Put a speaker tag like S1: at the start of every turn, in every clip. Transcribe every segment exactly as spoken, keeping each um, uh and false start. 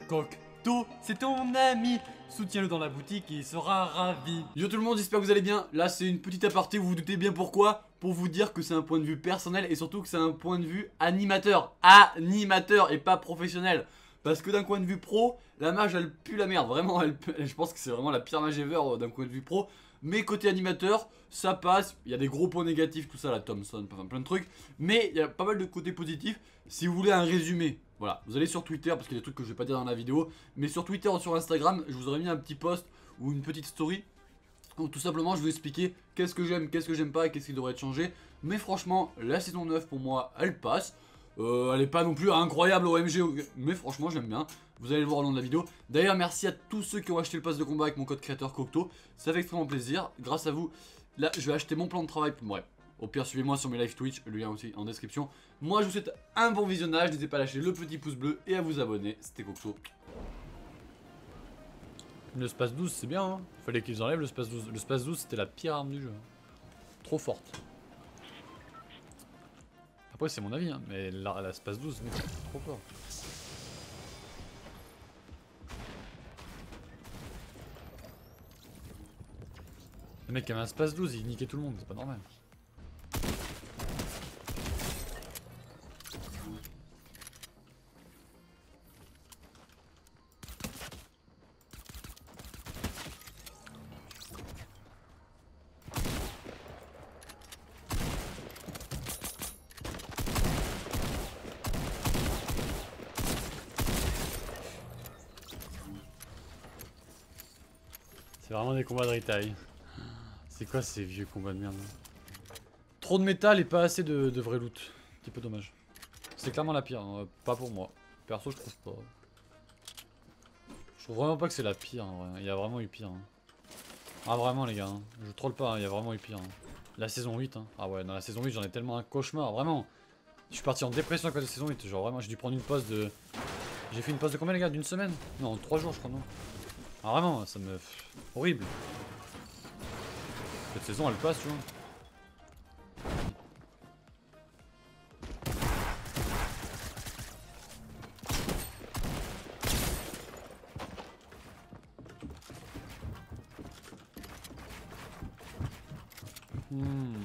S1: Cocteau, c'est ton ami. Soutiens-le dans la boutique et il sera ravi. Yo tout le monde, j'espère que vous allez bien. Là c'est une petite aparté, vous vous doutez bien pourquoi. Pour vous dire que c'est un point de vue personnel et surtout que c'est un point de vue animateur. Animateur et pas professionnel. Parce que d'un point de vue pro, la mage elle pue la merde. Vraiment, elle, je pense que c'est vraiment la pire mage ever d'un point de vue pro. Mais côté animateur, ça passe. Il y a des gros points négatifs, tout ça, la Thompson, enfin plein de trucs. Mais il y a pas mal de côtés positifs. Si vous voulez un résumé, voilà, vous allez sur Twitter parce qu'il y a des trucs que je vais pas dire dans la vidéo. Mais sur Twitter ou sur Instagram, je vous aurais mis un petit post ou une petite story où tout simplement je vais expliquer qu'est-ce que j'aime, qu'est-ce que j'aime pas et qu'est-ce qui devrait être changé. Mais franchement, la saison neuf pour moi, elle passe. Euh, elle est pas non plus incroyable O M G, mais franchement j'aime bien. Vous allez le voir au long de la vidéo. D'ailleurs merci à tous ceux qui ont acheté le pass de combat avec mon code créateur Cocteau. Ça fait extrêmement plaisir. Grâce à vous, là je vais acheter mon plan de travail. Bref, au pire suivez-moi sur mes live Twitch, le lien aussi en description. Moi je vous souhaite un bon visionnage. N'hésitez pas à lâcher le petit pouce bleu et à vous abonner. C'était Cocteau.
S2: Le space douze c'est bien hein. Fallait qu'ils enlèvent le space douze. Le space douze c'était la pire arme du jeu. Trop forte. Après c'est mon avis hein, mais la, la space douze mec, trop fort. Le mec qui avait un space douze il niquait tout le monde, c'est pas normal. C'est vraiment des combats de retail. C'est quoi ces vieux combats de merde? Trop de métal et pas assez de, de vrai loot. Un petit peu dommage. C'est clairement la pire, hein. Pas pour moi. Perso je trouve pas. Je trouve vraiment pas que c'est la pire en vrai. Il y a vraiment eu pire. Hein. Ah vraiment les gars, hein. Je troll pas, hein. Il y a vraiment eu pire. Hein. La saison huit, hein. Ah ouais, dans la saison huit j'en ai tellement un cauchemar, vraiment. Je suis parti en dépression à cause de la saison huit. Genre vraiment j'ai dû prendre une pause de... J'ai fait une pause de combien les gars? D'une semaine? Non, trois jours je crois non. Ah vraiment, ça me... Horrible. Cette saison elle passe tu vois. Hmm.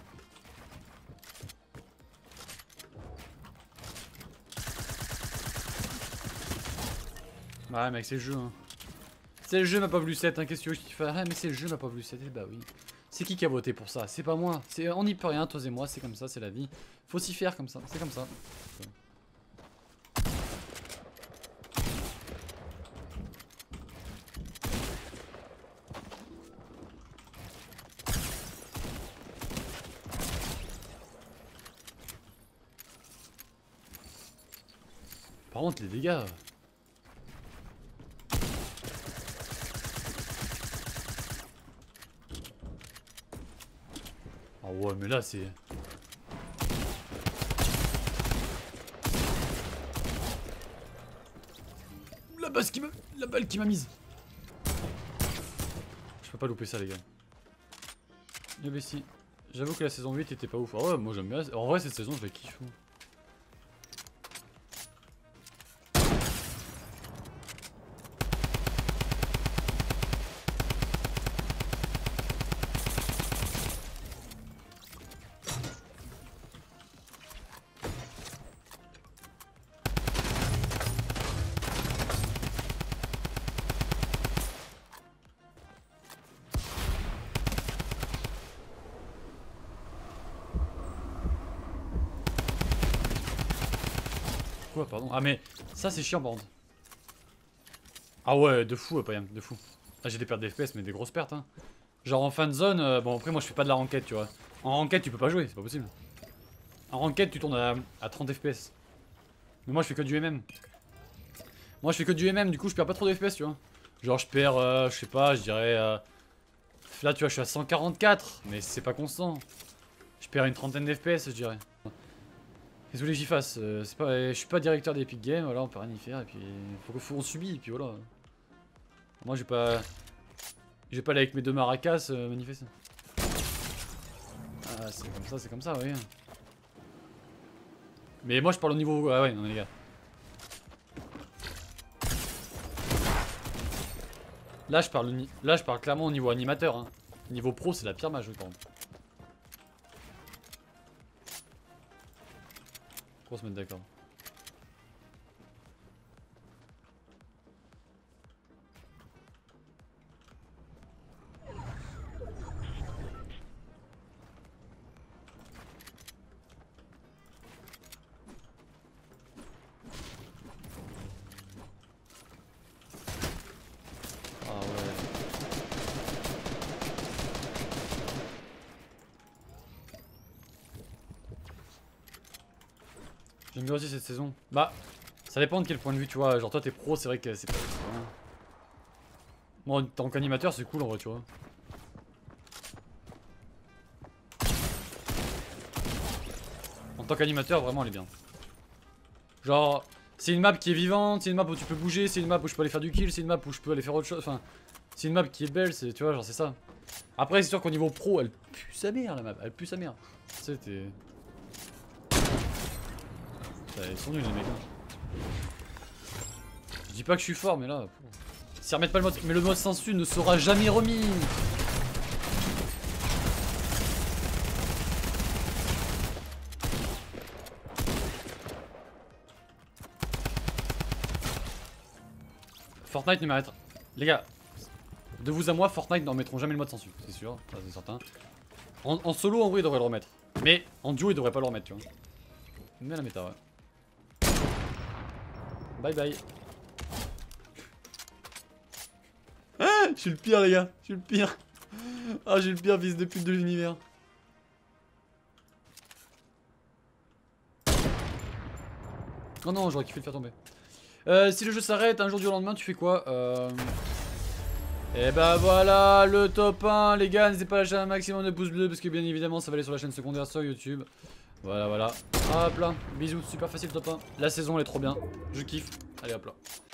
S2: Ouais mec c'est le jeu hein. C'est le jeu ma pauvre Lucette, hein, qu'est-ce que tu veux que je te fasse? Ah mais c'est le jeu ma pauvre Lucette, eh bah oui. C'est qui qui a voté pour ça? C'est pas moi. On n'y peut rien, toi et moi, c'est comme ça, c'est la vie. Faut s'y faire comme ça, c'est comme ça. Par contre les dégâts... Ah ouais mais là c'est... La base qui m'a... La balle qui m'a mise. Je peux pas louper ça les gars. Eh ben si. J'avoue que la saison huit était pas ouf. Ah ouais moi j'aime bien. En vrai cette saison je la kiffe. Quoi pardon? Ah mais ça c'est chiant par contre. Ah ouais de fou Payam, de fou. Ah j'ai des pertes d'F P S mais des grosses pertes hein. Genre en fin de zone, euh, bon après moi je fais pas de la ranked tu vois. En ranked tu peux pas jouer, c'est pas possible. En ranked tu tournes à, à trente F P S. Mais moi je fais que du M M. Moi je fais que du M M du coup je perds pas trop de F P S tu vois. Genre je perds, euh, je sais pas, je dirais... Euh... Là tu vois je suis à cent quarante-quatre mais c'est pas constant. Je perds une trentaine d'F P S je dirais. Qu'est-ce que j'y fasse euh, c'est pas, je suis pas directeur d'Epic Games, voilà on peut rien y faire et puis faut qu'on faut, on subit et puis voilà. Moi je vais pas... Je vais pas aller avec mes deux maracas euh, manifester. Ah c'est comme ça, c'est comme ça oui. Mais moi je parle au niveau... Ah ouais non les gars. Là je parle, ni- là, je parle clairement au niveau animateur. Hein. Niveau pro, c'est la pire mage, par contre. Faut se mettre d'accord. Ah ouais. J'aime bien aussi cette saison. Bah, ça dépend de quel point de vue tu vois. Genre toi t'es pro, c'est vrai que c'est pas. Moi en tant qu'animateur c'est cool en vrai tu vois. En tant qu'animateur vraiment elle est bien. Genre c'est une map qui est vivante, c'est une map où tu peux bouger, c'est une map où je peux aller faire du kill, c'est une map où je peux aller faire autre chose. Enfin, c'est une map qui est belle, c'est tu vois genre c'est ça. Après c'est sûr qu'au niveau pro elle pue sa mère la map, elle pue sa mère. Tu sais t'es. Ils sont nuls les mecs. Hein. Je dis pas que je suis fort, mais là. Si remettent pas le mode. Mais le mode sensu ne sera jamais remis. Fortnite ne m'arrête. Les gars, de vous à moi, Fortnite n'en mettront jamais le mode sensu, c'est sûr, ça c'est certain. En, en solo, en vrai, ils devraient le remettre. Mais en duo, ils devraient pas le remettre, tu vois. Mais la méta, ouais. Bye bye. Ah, je suis le pire les gars, je suis le pire. Ah, j'ai le pire fils de pute de l'univers. Oh non, j'aurais kiffé le faire tomber. Euh, si le jeu s'arrête un jour du lendemain, tu fais quoi euh... Et bah voilà, le top un, les gars, n'hésitez pas à lâcher un maximum de pouces bleus parce que bien évidemment ça va aller sur la chaîne secondaire sur YouTube. Voilà, voilà. Hop là, bisous, super facile top un. La saison elle est trop bien, je kiffe. Allez hop là.